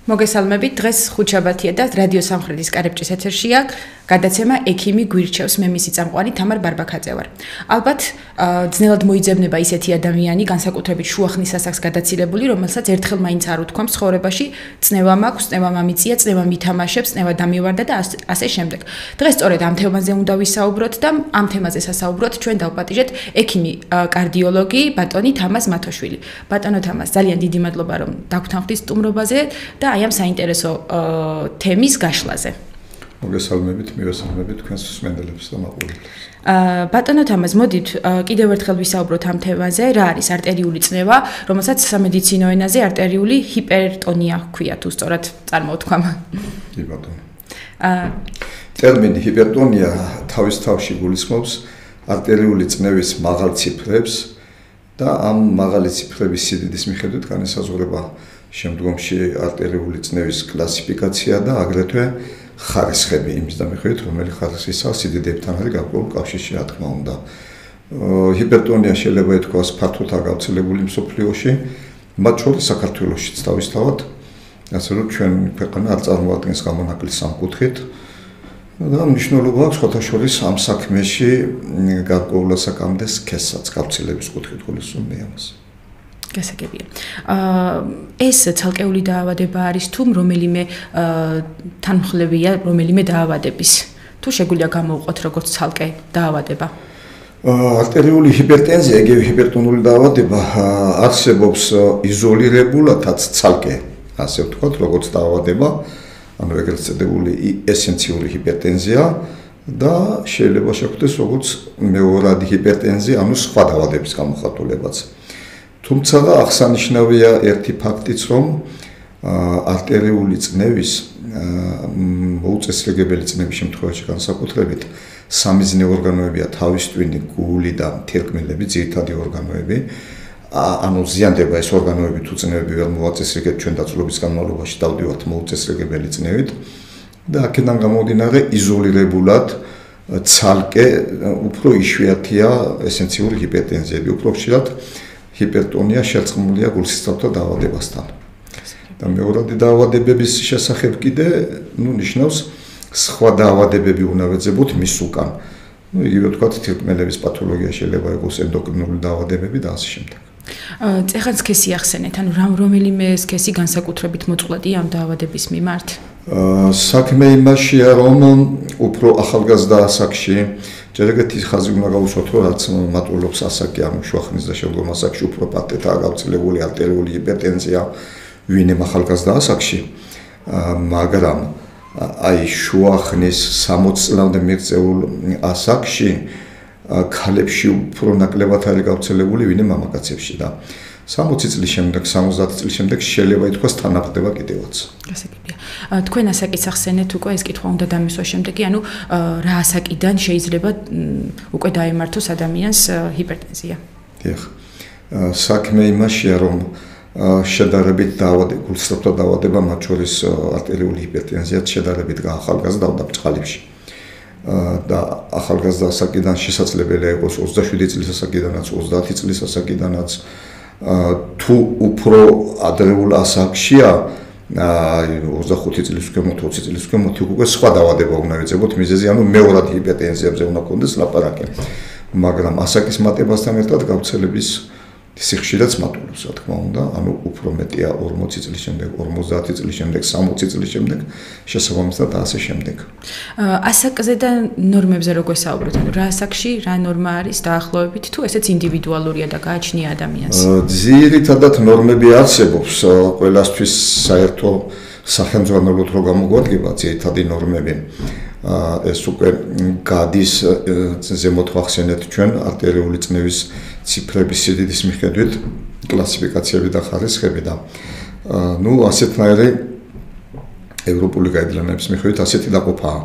მოგესალმებით, დღეს ხუთშაბათია და რადიო სამხრეთის კარებჭის ეთერშია გადაცემა ექიმი გვირჩევს, მე მისი წამყვანი თამარ ბარბაქაძე ვარ. ალბათ ძნელად მოიძებნება ისეთი ადამიანი, განსაკუთრებით შუახნის ასაკს გადაცილებული, რომელსაც ერთხელ მაინც არ უთქვამს ცხოვრებაში, წნევა მაქვს, წნევა მამიწია, წნევა მითამაშებს, წნევა დამივარდა და ასე შემდეგ. დღეს სწორედ ამ თემაზე უნდა ვისაუბროთ და ამ თემაზე სასაუბროთ ჩვენ დავპატიჟეთ ექიმი კარდიოლოგი ბატონი თამაზ მათოშვილი. ბატონო თამაზ, ძალიან დიდი მადლობა რომ დაგვთანხმდით სტუმრობაზე და აი ამ საინტერესო თემის გაშლაზე. მოგესალმებით, მივესალმებით თქვენს მსმენელებს და მაყურებლებს. ბატონო თამაზ, მოდით კიდევ ერთხელ ვისაუბროთ ამ თემაზე, რა არის არტერიული წნევა, რომელსაც სამედიცინო ენაზე არტერიული ჰიპერტონია ჰქვია, თუ სწორად წარმოვთქვამ. კი ბატონო. ტერმინი ჰიპერტონია თავის თავში გულისხმობს არტერიული წნევის მაღალ ციფრებს და ამ მაღალი ციფრების სიდიდის მიხედვით განესაზღვრება შემდგომში არტერიული წნევის კლასიფიკაცია და აგრეთვე ხარისხები იმის დამიხებით, რომელი ხარისხისა სიდიდებთან არის გარკვეულ კავშირში, რა თქმა უნდა. ჰიპერტონია შეიძლება ითქვას ფართოდაა გავრცელებული მსოფლიოში, მათ შორის საქართველოშიც თავისთავად, ასე რომ ჩვენ ქვეყანა არ წარმოადგენს გამონაკლისს ამ კუთხით და მნიშვნელობა აქვს სხვათა შორის ამ საქმეში გარკვეულ ასაკამდე სქესსაც გავრცელების კუთხით გულისხმობ ამას. გასაგებია. ეს ცალკეული დაავადება არის თუ რომელიმე თანმხლებია რომელიმე დაავადების. თუ შეგვიძლია გამოვყოთ როგორც ცალკე დაავადება. არტერიული ჰიპერტენზია, იგივე ჰიპერტონული დაავადება არსებობს იზოლირებულადაც ცალკე, ასე ვთქვათ, როგორც დაავადება, ანუ ეგრეთ წოდებული ესენციური ჰიპერტენზია და შეიძლება შეგვხვდეს როგორც მეორადი ჰიპერტენზია, ანუ სხვა დაავადების გამოხატულებაც. თუმცა აღსანიშნავია ერთი ფაქტიც, რომ არტერიული წნევის მოუწესრიგებელი წნევის შემთხვევაში განსაკუთრებით სამიზნე ორგანოებია თავის ტვინი, გული და მთელკმილები, ძირითადი ორგანოები. ანუ ზიანდება ეს ორგანოები თუ წნევები ვერ მოაწესრიგებთ ჩვენ დაწვრილების განმავლობაში დავდივართ მოუწესრიგებელი წნევით და აქედან გამომდინარე იზოლირებულად ცალკე უფრო იშვიათია ესენციური ჰიპერტენზიები, უფრო ხშირად ჰიპერტონია შერწყმულია გულსისხლძარღვთა დაავადებასთან. და მეორადი დაავადებების შესახებ კიდე, ნიშნავს სხვა დაავადებები უნდა ვეძებოთ მის უკან. იგივე ვთქვათ, თირკმელების პათოლოგია შეიძლება იყოს ენდოკრინული დაავადებები და ასე შემდეგ. წეხან სქესი ახსენეთ, ანუ რომელიმე სქესი განსაკუთრებით მოწყვლადია ამ დაავადების მიმართ? საქმე იმაშია, რომ უფრო ახალგაზრდა ასაკში ჯერ ეგეთი ხაზი უნდა გავუსვათ, რომ რაც მატულობს ასაკი, ანუ შუახნის და შემდგომ ასაკში უფრო პატეთაა გავრცელებული არტერიული ჰიპერტენზია, ვინმე ახალგაზრდა ასაკში, მაგრამ აი შუახნის 60 წლამდე მიღწეულ ასაკში ქალებში უფრო ნაკლებად არის გავრცელებული, ვინმე მამაკაცებში და 60 წლის შემდეგ, 70 წლის შემდეგ შეიძლება ითქვას თანახდება კიდევაც. გასაგებია. თქვენ ასაკიც ახსენეთ უკვე ეს კითხვა უნდა დამისვას შემდეგი, ანუ რა ასაკიდან შეიძლება უკვე დაემართოს ადამიანს ჰიპერტენზია? დიახ. საქმე იმაშია, რომ შედარებით გულსისხლძარღვთა დაავადება, მათ შორის არტერიული ჰიპერტენზიაც შედარებით გაახალგაზრდა ბჭყალებში. და ახალგაზრდა ასაკიდან შესაძლებელია იყოს 27 წლის ასაკიდანაც, 30 წლის ასაკიდანაც თუ უფრო ადრეულ ასაკშია 25 წლის ქვემოთ, 20 წლის ქვემოთ უკვე სხვა დაავადება უნდა ვეძებოთ მიზეზი, ანუ მეორადი ჰიპერტენზიებზე უნდა კონდეს ლაპარაკი. მაგრამ ასაკის მატებასთან ერთად გავრცელების სიხშირეც მატულობს, რა თქმა უნდა, ანუ უფრო მეტია 40 წლის შემდეგ, 50 წლის შემდეგ, 60 წლის შემდეგ, შესაბამისად და ასე შემდეგ. ასაკზე და ნორმებზე რო გვესაუბროთ, ანუ რა ასაკში რა ნორმა არის დაახლოებით, თუ ესეც ინდივიდუალურია და გააჩნია ადამიანს? ძირითადად ნორმები არსებობს, ყველასთვის საერთო სახელმძღვანელოდ რო გამოგვადგება ძირითადი ნორმები. ეს უკვე გადის ზემოთ ვახსენეთ ჩვენ არტერიული წნევის ციფრების სიდიდის მიხედვით კლასიფიკაციები და ხარისხები და ასეთნაირი ევროპული გაიდლენების მიხედვით ასეთი დაყოფაა.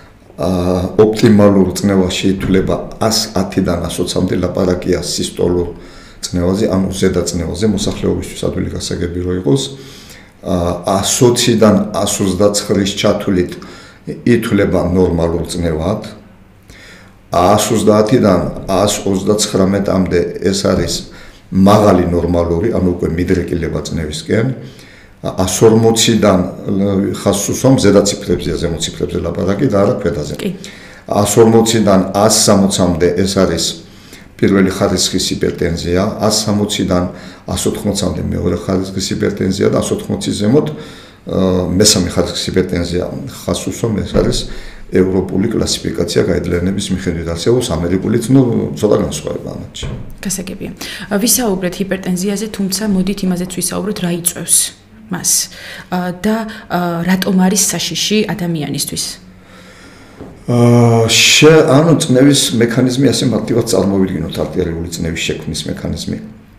ოპტიმალურ წნევაში ითვლება 110-დან 120-მდე ლაპარაკია სისტოლურ წნევაზე, ანუ ზედა წნევაზე, მოსახლეობისთვის ადვილი გასაგები რო იყოს. 120-დან 129-ის ჩათვლით ითვლება ნორმალურ წნევად. 130-დან 139-მდე ეს არის მაღალი ნორმალური, ანუ უკვე მიდრეკილება წნევისკენ. 140-დან ხაზს უსვამ ზედა ციფრებზე, ზემო ციფრებზე ლაპარაკი და არა ქვედაზე. 140-დან 160-მდე ეს არის პირველი ხარისხის ჰიპერტენზია, 160-დან 180-მდე მეორე ხარისხის ჰიპერტენზია და 180-ის ზემოთ მესამე ხარისხის ჰიპერტენზია. ხაზს უსვამ ეს არის ევროპული კლასიფიკაცია გაიდლენების მიხედვით, არსებობს ამერიკულიც, ცოტა განსხვავება ამათში. გასაგებია. ვისაუბრეთ ჰიპერტენზიაზე, თუმცა მოდით იმაზეც ვისაუბროთ, რა იწვევს მას და რატომ არის საშიში ადამიანისთვის? ანუ წნევის მექანიზმი ასე მარტივად წარმოვიდგინოთ, არტერიული წნევის შექმნის მექანიზმი.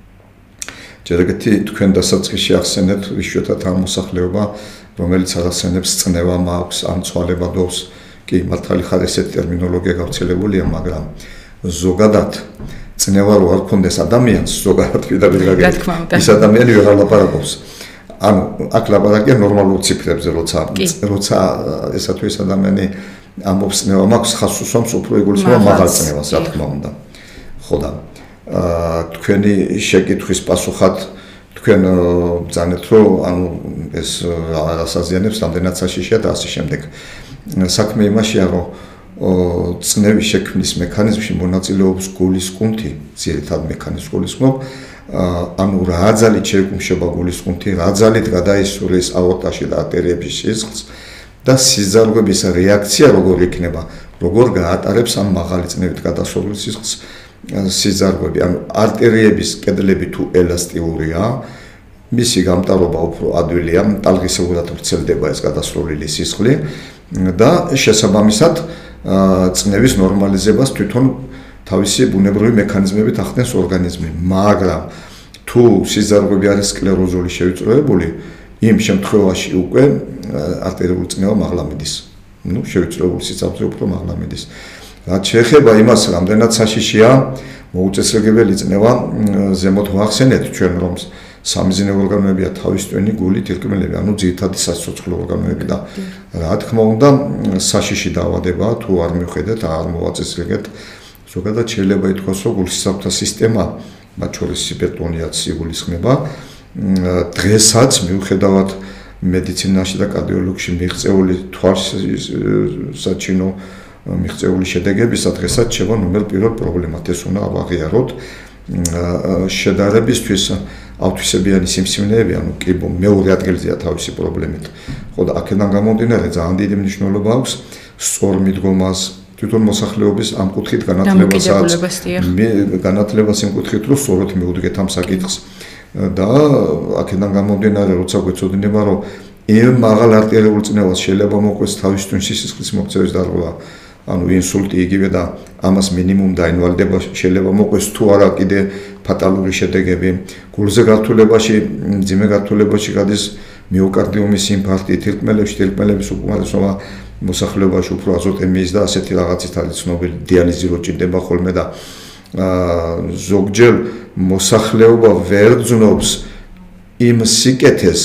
ჯერ ეგეთი თქვენ დასაწყისში ახსენეთ იშვიათად ამ მოსახლეობა, რომელიც ახსენებს წნევა მაქვს, ან ცვალებადობს. კი, მართალი ხარ ესეთი ტერმინოლოგია გავრცელებულია, მაგრამ ზოგადად წნევა რო არ ქონდეს ადამიანს, ზოგადად პირდაპირ ის ადამიანი ვერ ლაპარაკობს. ანუ აქ ლაპარაკია ნორმალურ ციფრებზე, როცა ესა თუ ეს ადამიანი ამბობს წნევა მაქვს, ხაზს უსვამს უფრო იგულისხმება მაღალ წნევას, რა თქმა უნდა. ხო და თქვენი შეკითხვის პასუხად თქვენ ბრძანეთ, რომ ანუ ეს რასაზიანებს, რამდენად საშიშია და ასე შემდეგ. საქმე იმაშია, რომ წნევის შექმნის მექანიზმში მონაწილეობს გულის კუნთი, ძირითად მექანიზმს გულისხმობ, ანუ რა ძალით შეიკუმშება გულის კუნთი, რა ძალით გადაისურვის აორტაში და არტერიების სისხლს და სიზარღვების რეაქცია როგორ იქნება, როგორ გაატარებს ამ მაღალი წნევით გადასურვის სისხლს სიზარღვები, ანუ არტერიების კედლები თუ ელასტიურია, მისი გამტარობა უფრო ადვილია, ტალღისებურად ვრცელდება ეს გადასროლილი სისხლი და შესაბამისად წნევის ნორმალიზებას თვითონ თავისი ბუნებრივი მექანიზმებით ახდენს ორგანიზმი, მაგრამ თუ სიზარღვები არის სკლეროზული შევიწროებული, იმ შემთხვევაში უკვე არტერიული წნევა მაღლა მიდის. შევიწროებული სიცავსე უფრო მაღლა მიდის. რაც შეეხება იმას, რამდენად საშიშია მოუწესრიგებელი წნევა, ზემოთ ვახსენეთ ჩვენ, რომ სამიზნე ორგანოებია თავისწვენი გული, თირკმელები, ანუ ძირითადი საცოცხლო ორგანოები და რა თქმა უნდა, საშიში დაავადება თუ არ მივხედეთ, არ მოვაწესრიგეთ, ზოგადად შეიძლება ითქვას, რომ გულსისხლთა სისტემა, მათ შორის ჰიპერტონიაც იგულისხმება, დღესაც მიუხედავად მედიცინაში და კარდიოლოგიაში მიღწეული თვალსაჩინო მიღწეული შედეგებისა, დღესაც შევა ნომერ პირველ პრობლემად, ეს უნდა ავაღიაროთ. შედარებისთვის ავთვისებიანი სიმსივნეები, ანუ კიბო მეორე ადგილზეა თავისი პრობლემით. ხო და აქედან გამომდინარე ძალიან დიდი მნიშვნელობა აქვს სწორ მიდგომას, თვითონ მოსახლეობის ამ კუთხით განათლებას იმ კუთხით, რომ სწორად მიუდგეთ ამ საკითხს და აქედან გამომდინარე, როცა გვეცოდინება, რომ იმ მაღალ არტერიულ წნევას შეიძლება მოყვეს თავისთავად სისხლის მოქცევის დარღვევა, ანუ ინსულტი იგივე და ამას მინიმუმ დაინვალიდება შეიძლება მოყვეს თუ არა კიდე ფატალური შედეგები. გულზე გართულებაში, მძიმე გართულებაში გადის მიოკარდიუმის ინფარქტი, თირკმელების უკმარისობა მოსახლეობაში უფრო აზოტემიის და ასეთი რაღაცით არის ცნობილი, დიალიზი რო ჭირდება ხოლმე და ზოგჯერ მოსახლეობა ვერ გრძნობს იმ სიკეთეს,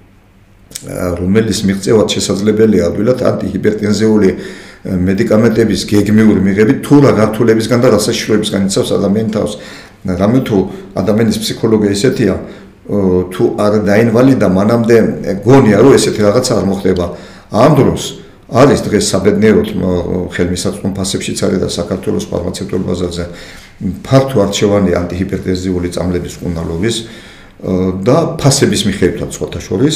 რომელიც მიღწევად შესაძლებელია ადვილად ანტიჰიპერტენზიული მედიკამენტების გეგმიური მიღებით თუ რა გართულებისგან და რა საშიშროებისგან იცავს ადამიანის თავს. რამე თუ ადამიანის ფსიქოლოგია ესეთია, თუ არ დაინვალიდა, მანამდე გონია, რომ ესეთი რაღაცა არ მოხდება. ამ დროს არის დღეს საბედნიეროდ ხელმისაწვდომ ფასებშიც არის და საქართველოს ფარმაცევტულ ბაზარზე ფართო არჩევანი ანტიჰიპერტენზიული წამლების მკურნალობის და ფასების მიხედვითაც სხვათა შორის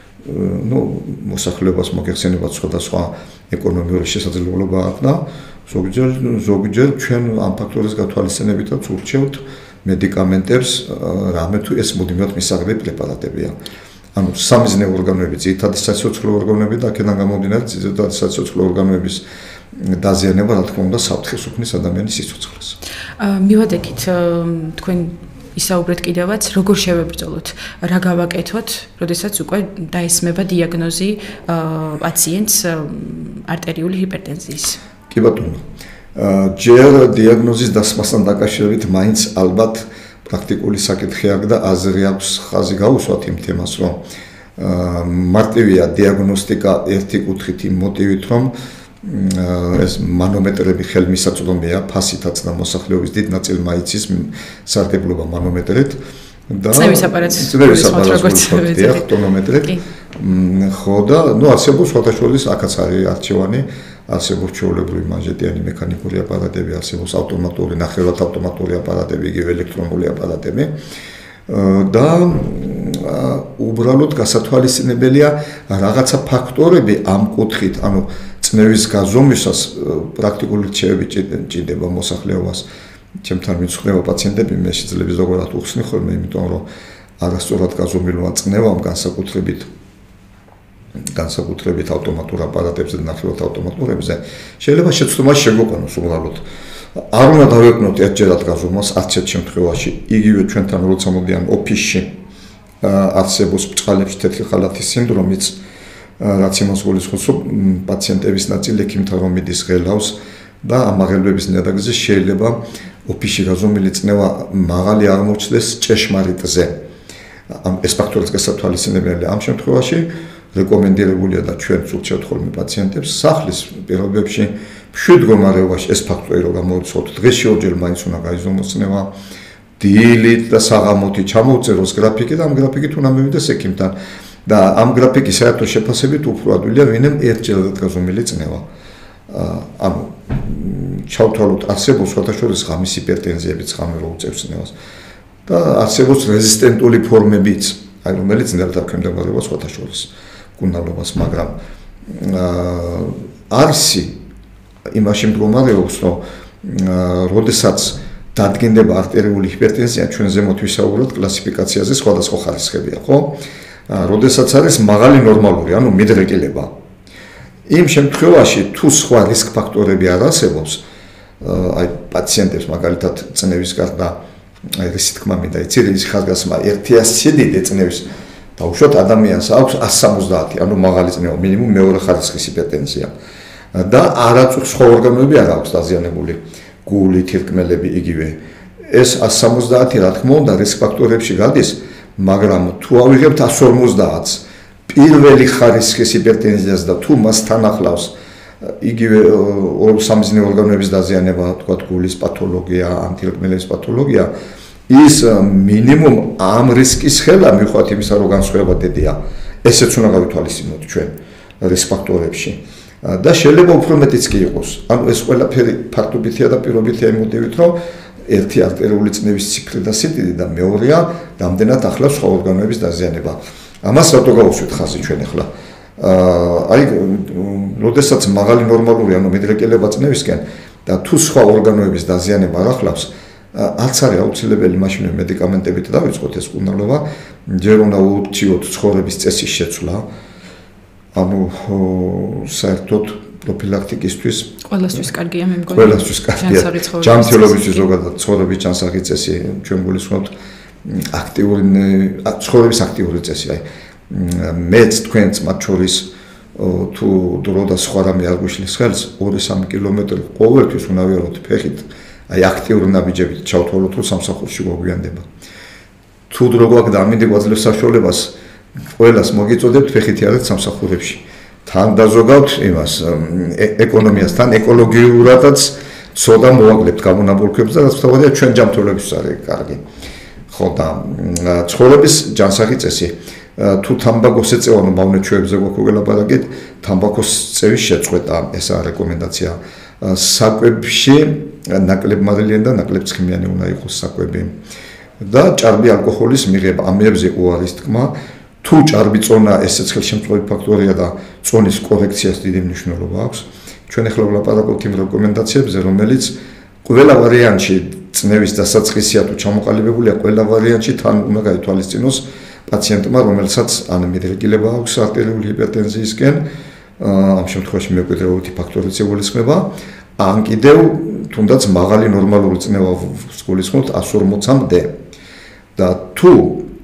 მოსახლეობას მოგეხსენებათ სხვადასხვა ეკონომიური შესაძლებლობა აქვს და ზოგჯერ ჩვენ ამ ფაქტორის გათვალისწინებითაც ურჩევთ მედიკამენტებს, რამე თუ ეს მუდმივად მისაღები პრეპარატებია. ანუ სამიზნე ორგანოები, ძირითადი საცოცხლო ორგანოები და აქედან გამომდინარე ძირითადი საცოცხლო ორგანოების დაზიანება, რა თქმა უნდა, საფრთხეს უქმნის ადამიანის სიცოცხლეს. მივადგეთ თქვენ ისაუბრეთ კიდევაც, როგორ შევებრძოლოთ, რა გავაკეთოთ, როდესაც უკვე დაესმება დიაგნოზი პაციენტს არტერიული ჰიპერტენზიის. კი ბატონო. ჯერ დიაგნოზის დასმასთან დაკავშირებით მაინც ალბათ პრაქტიკული საკითხი აქვს და აზრი აქვს ხაზი გაუსვათ იმ თემას, რომ მარტივია დიაგნოსტიკა ერთი კუთხით იმ მოტივით, რომ ეს მანომეტრები ხელმისაწვდომია, ფასითაც და მოსახლეობის დიდ ნაწილმა იცის სარგებლობა მანომეტრით, და წნევის აპარატს დიახ, ტონომეტრით. ხო და ნუ არსებობს სხვადასხვა აქაც არის არჩევანი, არსებობს ჩვეულებრივი მანჟეტიანი მექანიკური აპარატები, არსებობს ავტომატური, ნახევრად ავტომატური აპარატები, იგივე ელექტრონული აპარატები. და უბრალოდ გასათვალისწინებელია რაღაცა ფაქტორები ამ კუთხით, ანუ წნევის გაზომვისას პრაქტიკული რჩევები ჭირდება მოსახლეობას. ჩემთან მიცხრება პაციენტები, მე შეიძლება ზოგადად უხსნი ხოლმე, იმიტომ რომ არასწორად გაზომილმა წნევამ განსაკუთრებით ავტომატურ აპარატებზე და ნახევრად ავტომატურებზე შეიძლება შეცდომა შეგვეყნოს უბრალოდ. არ უნდა დავეკნოთ ერთჯერად გაზომვას 10 შემთხვევაში. იგივე ჩვენთან როცა მოდიან ოფისში არსებობს ბწყალებში თეთრი ხალათის სინდრომიც, რაც იმას გულისხმობს, რომ პაციენტების ნაწილი ექიმთან რომ მიდის ღელავს და ამ აღელვების ნიადაგზე შეიძლება ოფისში გაზომილი წნევა მაღალი აღმოჩნდეს ჭეშმარიტზე. ეს ფაქტორიც გასათვალისწინებელია. ამ შემთხვევაში რეკომენდირებულია და ჩვენ ვუწევთ ხოლმე პაციენტებს სახლის პირობებში მშვიდ მდგომარეობაში ეს ფაქტორი რომ გამოვიცოთ, დღეში ორჯერ მაინც უნდა გაიზომოს წნევა, დილით და საღამოთი ჩამოვწეროს გრაფიკი და ამ გრაფიკით უნდა მივიდეს ექიმთან და ამ გრაფიკის საერთო შეფასებით უფრო ადვილია ვინმე ერთჯერადად გაზომილი წნევა. ანუ ჩავთვალოთ არსებობს სხვადასხვა ღამის ჰიპერტენზიებიც ღამე რო უწევს წნევას და არსებობს რეზისტენტული ფორმებიც, აი რომელიც ნერვთან ექვემდებარება სხვადასხვა მკურნალობას, მაგრამ არსი იმაში მდგომარეობს, რომ როდესაც დადგენდება არტერიული ჰიპერტენზია, ჩვენ ზემოთ ვისაუბროთ კლასიფიკაციაზე სხვადასხვა ხარისხებია, ხო? როდესაც არის მაღალი ნორმალური, ანუ მიდრეკილება. იმ შემთხვევაში თუ სხვა რისკ ფაქტორები არ არსებობს, აი პაციენტებს მაგალითად წნევის გარდა აი რისი თქმა მინდა, იცი ის ხაზგასმა 1/10 წნევის დაუშვათ ადამიანს აქვს 170, ანუ მაღალი წნევა, მინიმუმ მეორე ხარისხის ჰიპერტენზია. და არაწუხ სხვა ორგანოები არ აქვს დაზიანებული, გული, თირკმელები იგივე. ეს 170 რა თქმა უნდა რისკ ფაქტორებში გადის, მაგრამ თუ ავიღებთ 150-ს პირველი ხარისხის ჰიპერტენზიას და თუ მას თან ახლავს იგივე სამიზნე ორგანოების დაზიანება, თქვა გულის პათოლოგია, ანთირკმელების პათოლოგია, ის მინიმუმ ამ რისკის ხელა მიუხედავად იმისა, რომ განსხვავება დიდია, ესეც უნდა გავითვალისწინოთ ჩვენ რისკ ფაქტორებში. და შეიძლება უფრო მეტიც კი იყოს. ანუ ეს ყველაფერი ფაქტობითია და პირობითია იმ მოტივით, რომ ერთი არტერიული წნევის ციფრი და სიდიდი და მეორეა რამდენად ახლავს სხვა ორგანოების დაზიანება. ამას რატო გავუსვით ხაზი ჩვენ ახლა? აი, როდესაც მაღალი ნორმალური, ანუ მიდრეკილება წნევისკენ და თუ სხვა ორგანოების დაზიანება არ ახლავს, არც არის აუცილებელი მაშინვე მედიკამენტებით დავიწყოთ ეს მკურნალობა, ჯერ უნდა ურჩიოთ ცხოვრების წესის შეცვლა. ანუ საერთოდ პროფილაქტიკისთვის ყველასთვის კარგია მე მგონი. ყველასთვის კარგია. ჯანმრთელობისთვის ზოგადად ცხოვრების ჯანსაღი წესი, ჩვენ გულისხმობთ აქტიური ცხოვრების აქტიური წესი. აი მეც თქვენც მათ შორის თუ დრო და სხვა რამე არ გვიშლის ხელს 2-3 კილომეტრი ყოველთვის უნდა ვიაროთ ფეხით. აი აქტიური ნაბიჯებით ჩავთვალოთ, რომ სამსახურში გვაგვიანდება. თუ დრო გვაქვს და ამინდი გვაძლევს საშუალებას ყველას მოგიწოდებთ ფეხითი არეთ სამსახურებში. თან დაზოგავთ იმას ეკონომიასთან, ეკოლოგიურადაც ცოტა მოვაგლებთ გამონაბოლქვებს და რაც თავადია ჩვენ ჯანმრთელობისთვის არის კარგი. ხო და ცხოვრების ჯანსაღი წესი. თუ თამბაქოს ეწევა, ანუ მავნეჩვეებზე გვაქვს ველაპარაკეთ, თამბაქოს წევის შეწყვეტა, ესაა რეკომენდაცია. საკვებში ნაკლებ მარილიანი და ნაკლებ ცხიმიანი უნდა იყოს საკვები. და ჭარბი ალკოჰოლის მიღება, ამებზე უარის თქმა. თუ ჭარბი წონა ესეც ხელშემწყობი ფაქტორია და წონის კორექციას დიდი მნიშვნელობა აქვს. ჩვენ ახლა ვლაპარაკობთ იმ რეკომენდაციებზე, რომელიც ყველა ვარიანტში წნევის დასაწყისია თუ ჩამოყალიბებულია, ყველა ვარიანტში თან უნდა გაითვალისწინოს პაციენტმა, რომელსაც ან მიდრეკილება აქვს არტერიული ჰიპერტენზიისკენ, ამ შემთხვევაში მემკვიდრეობითი ფაქტორიც იგულისხმება, ან კიდევ თუნდაც მაღალი ნორმალური წნევა გულისხმობთ 140-მდე. და თუ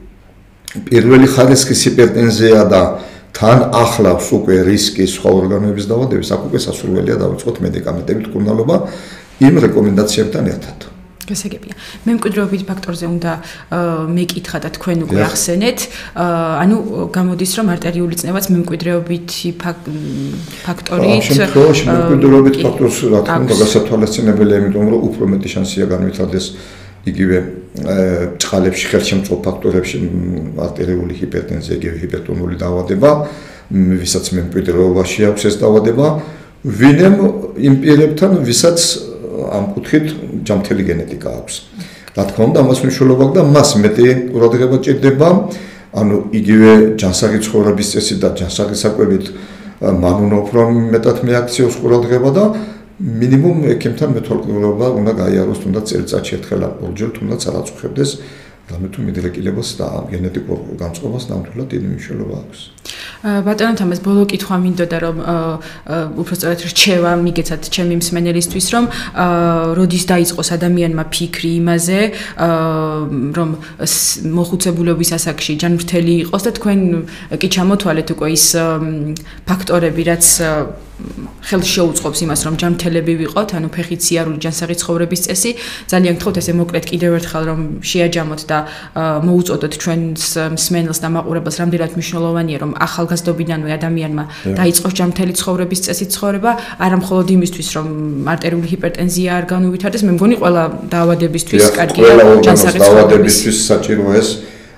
პირველი ხარისხის ჰიპერტენზია და თან ახლავს უკვე რისკი სხვა ორგანოების დაავადების, აქ უკვე სასურველია დავიწყოთ მედიკამენტებით მკურნალობა იმ რეკომენდაციებთან ერთად. გასაგებია. მემკვიდრეობის ფაქტორზე უნდა მეკითხა და თქვენ უკვე ახსენეთ, ანუ გამოდის რომ არტერიული წნევაც მემკვიდრეობითი ფაქტორით. ამ შემთხვევაში მემკვიდრეობის ფაქტორს რა თქმა უნდა გასათვალისწინებელია, იმიტომ რომ უფრო მეტი შანსია განვითარდეს იგივე წყალებში ხელშემწყობ ფაქტორებში არტერიული ჰიპერტენზია, იგივე ჰიპერტონული დაავადება, ვისაც მემკვიდრეობაში აქვს ეს დაავადება, ვინემ იმ პირებთან, ვისაც ამ კუთხით ჯამთელი გენეტიკა აქვს. რა თქმა უნდა, ამას მნიშვნელობა აქვს და მას მეტი ყურადღება ჭირდება, ანუ იგივე ჯანსაღი ცხოვრების წესი და ჯანსაღი საკვებით მან უნდა უფრო მეტად მეაქციოს ყურადღება და მინიმუმ ექიმთან მეთვალყურეობა უნდა გაიაროს, თუნდაც წელიწადში ერთხელ ან ორჯერ, თუნდაც არ აწუხებდეს რამე თუ მიდრეკილებას და გენეტიკურ განწყობას ნამდვილად დიდი მნიშვნელობა აქვს. ბატონო თამაზ, ბოლო კითხვა მინდოდა რომ უბრალოდ რჩევა მიგეცათ ჩემი მსმენელისთვის რომ როდის დაიწყოს ადამიანმა ფიქრი იმაზე რომ მოხუცებულობის ასაკში ჯანმრთელი იყოს და თქვენ კი ჩამოთვალეთ უკვე ის ფაქტორები რაც ხელს შეუწყობს იმას რომ ჯანმრთელები ვიყოთ, ანუ ფეხით სიარული ჯანსაღი ცხოვრების წესი, ძალიან გთხოვთ ესე მოკლედ კიდევ ერთხელ რომ შეაჯამოთ და მოუწოდოთ ჩვენს მსმენელს და მაყურებელს რამდენად მნიშვნელოვანია რომ ახალგაზრდობიდანვე ადამიანმა დაიწყოს ჯანმრთელი ცხოვრების წესი ცხოვრება, არა მხოლოდ იმისთვის რომ არტერიული ჰიპერტენზია არ განუვითარდეს, მე მგონი ყველა დაავადებისთვის კარგია ჯანსაღი ცხოვრებისთვის საჭირო ეს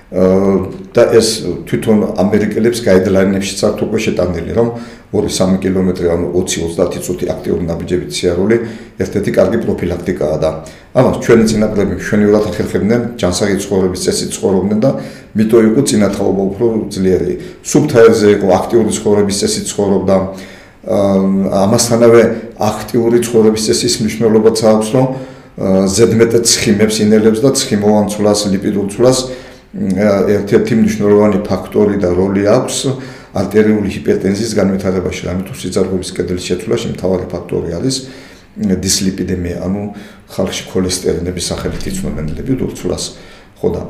და ეს თვითონ ამერიკელებს გაიდლაინებში წართ უკვე შეტანილი რომ 2-3 კილომეტრი ანუ 20-30 წუთი აქტიური ნაბიჯებით სიარული ერთ-ერთი კარგი პროფილაქტიკაა და ამას ჩვენი წინაპრები მშვენივრად ახერხებდნენ ჯანსაღი ცხოვრების წესით ცხოვრობდნენ და მითო იყო წინათაობა უფრო ძლიერი სუბთაერზე იყო აქტიური ცხოვრების წესით ცხოვრობდა ამასთანავე აქტიური ცხოვრების წესის მნიშვნელობაც აქვს რომ ზედმეტად ცხიმებს ინელებს და ცხიმოვან ცვლას ლიპიდურ ცვლას ერთ-ერთი მნიშვნელოვანი ფაქტორი და როლი აქვს არტერიული ჰიპერტენზიის განვითარებაში, რამე თუ სიძარღვების კედლის შეცვლაში მთავარი ფაქტორი არის დისლიპიდემია, ანუ ხალხში ქოლესტერინების სახელით იცნობენ ლიპიდურ ცვლას. ხო და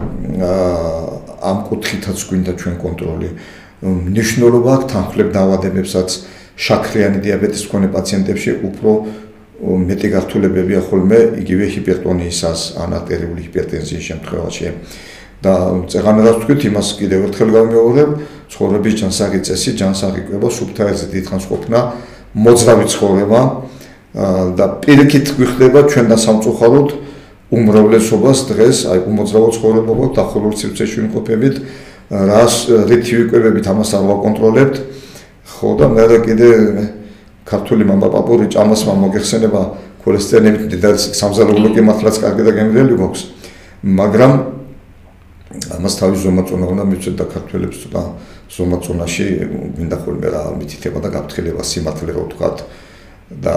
ამ კუთხითაც გვინდა ჩვენ კონტროლი. მნიშვნელობა აქვს თანხლებ დაავადებებსაც, შაქრიანი დიაბეტის მქონე პაციენტებში უფრო მეტი გართულებებია ხოლმე იგივე ჰიპერტონიისას, ან არტერიული ჰიპერტენზიის შემთხვევაში. და წეღანადაც ვთქვით იმას კიდევ ერთხელ გავიმეორებ, ცხოვრების ჯანსაღი წესი, ჯანსაღი კვება, სუბთაერზე დიდხანს ყოფნა, მოძრავი ცხოვრება და პირიქით გვიხდება ჩვენ და სამწუხაროდ უმრავლესობას დღეს აი უმოძრავო ცხოვრება გვაქვს დახურული სივრცეში ვიმყოფებით, რით ვიკვებებით ამას არ ვაკონტროლებთ. ხო და მე კიდე ქართული მამბა პაპური ჭამას მოგეხსენება ქოლესტერინებით მდიდარი სამზარეულო კი მართლაც კარგი და გემრიელი გვაქვს. მაგრამ ამას თავის ზომაწონა უნდა მივცეთ და ქართველებს და ზომაწონაში მინდა ხოლმე რა მითითება და გაფრთხილება სიმართლე რო ვთქვათ და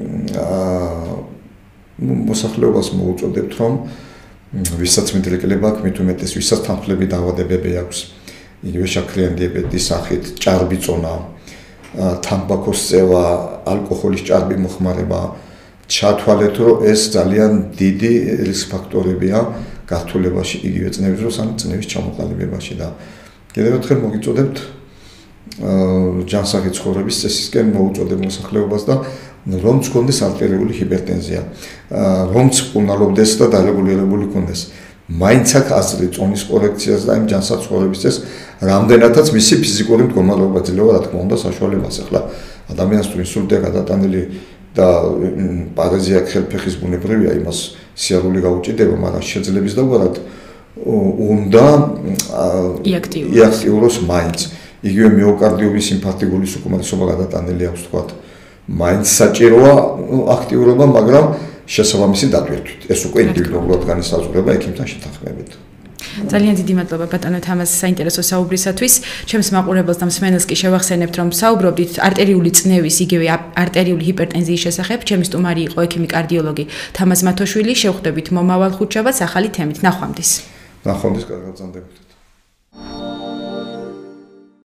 მოსახლეობას მოუწოდებთ რომ ვისაც მიდრეკილება აქვს მით უმეტეს ვისაც თანხლები დაავადებები აქვს იგივე შაქრიანი დიაბეტის სახით ჭარბი წონა თამბაქოს წევა ალკოჰოლის ჭარბი მოხმარება ჩათვალეთ რომ ეს ძალიან დიდი რისკ ფაქტორებია გართულებაში იგივე წნევის დროს ან წნევის ჩამოყალიბებაში და კიდევ ერთხელ მოგიწოდებთ ჯანსაღი ცხოვრების წესისკენ მოუწოდებ მოსახლეობას და რომც გქონდეს არტერიული ჰიპერტენზია, რომც ყუნალობდეს და დარეგულირებული ქონდეს, მაინც აქვს აზრი წონის კორექციას და იმ ჯანსაღ ცხოვრების წესს, რამდენადაც მისი ფიზიკური მდგომარეობა ძლევა, რა თქმა უნდა, საშუალებას. ახლა ადამიანს თუ ინსულტია გადატანილი და პარეზია ხელფეხის ბუნებრივია იმას სიარული გაუჭიდება, მაგრამ შეძლებს დაგვარად უნდა იაქტიუროს მაინც. იგივე მიოკარდიუმის ინფარქტის უკმარისობა გადატანილი აქვს თქვათ. მაინც საჭიროა აქტიურობა, მაგრამ შესაბამისი დატვირთვით. ეს უკვე ინდივიდუალურად განისაზღვრება ექიმთან შეთანხმებით. ძალიან დიდი მადლობა ბატონო თამაზ საინტერესო საუბრისათვის. ჩემს მაყურებელს და მსმენელს კი შევახსენებთ, რომ საუბრობდით არტერიული წნევის, იგივე არტერიული ჰიპერტენზიის შესახებ. ჩემი სტუმარი იყო ექიმი კარდიოლოგი თამაზ მათოშვილი. შევხვდებით მომავალ ხუთშაბათს ახალი თემით. ნახვამდის. ნახვამდის, კარგად გრძანდებოდეთ.